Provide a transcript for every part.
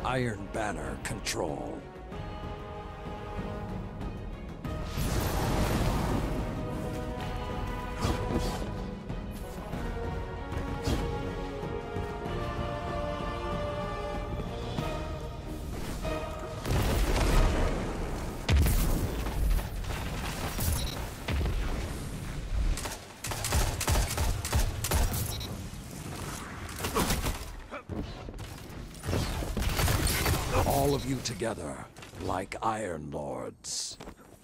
Iron Banner control. All of you together, like Iron Lords.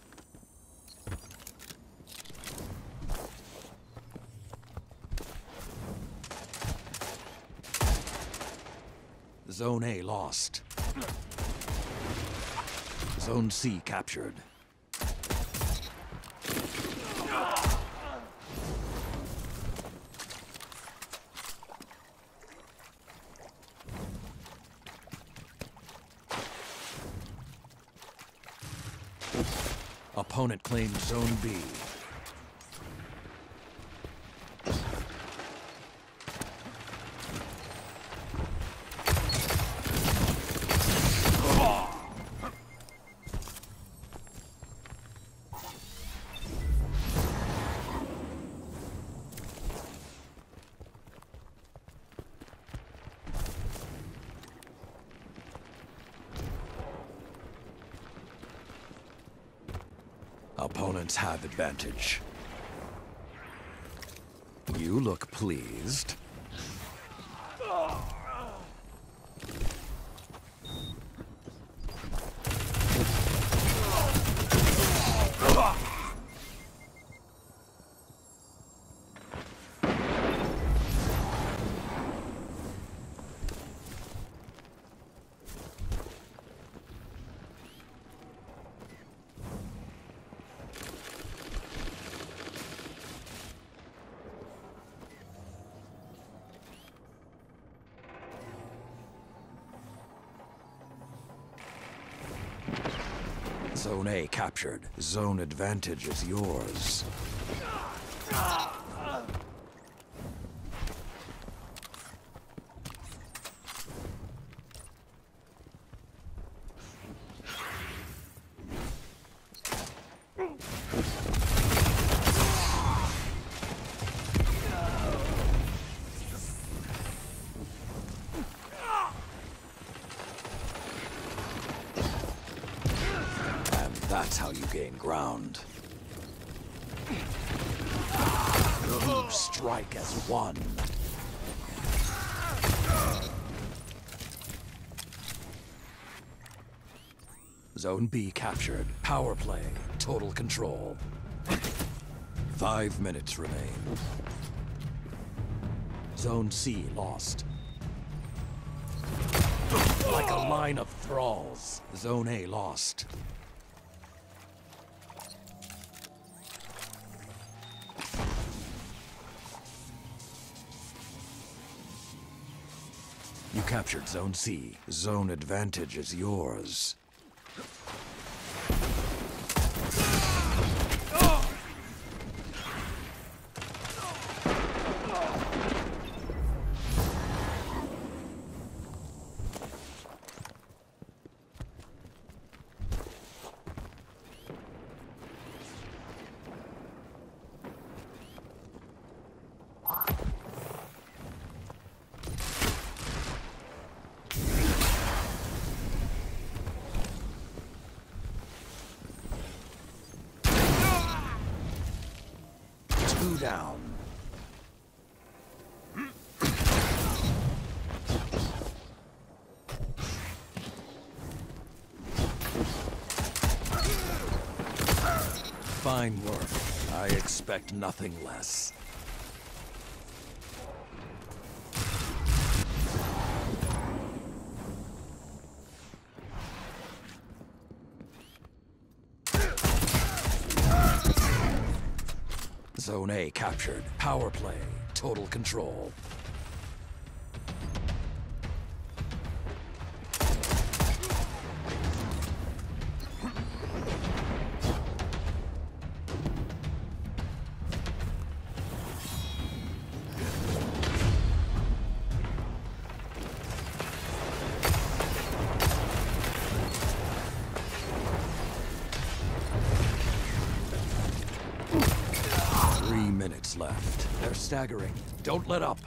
Zone A lost. Zone C captured. Opponent claimed Zone B. Opponents have advantage. You look pleased. Zone A captured. Zone advantage is yours. That's how you gain ground. You strike as one. Zone B captured. Power play. Total control. 5 minutes remain. Zone C lost. Like a line of thralls. Zone A lost. You captured Zone C. Zone advantage is yours. Two down. Fine work. I expect nothing less. Zone A captured. Power play. Total control. minutes left. They're staggering. Don't let up.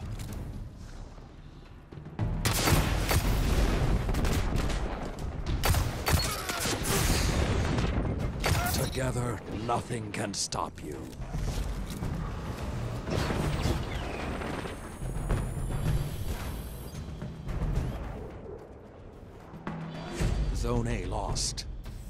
Together, nothing can stop you. Zone A lost.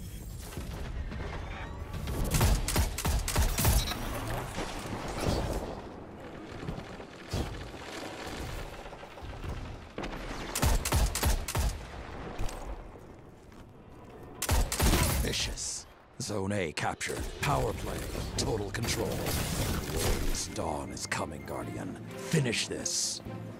Vicious. Zone A captured. Power play. Total control. Glorious dawn is coming, Guardian. Finish this.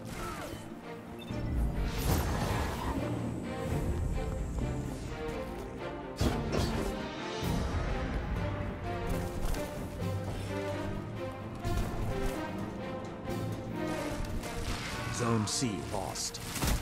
Zone C lost.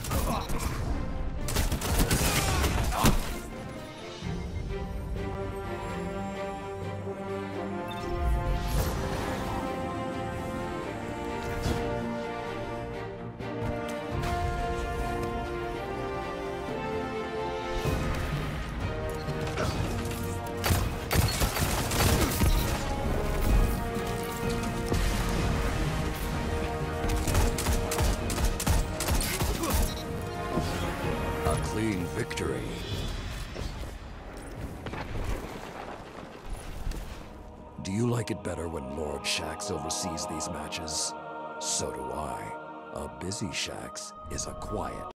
A clean victory. Do you like it better when Lord Shaxx oversees these matches? So do I. A busy Shaxx is a quiet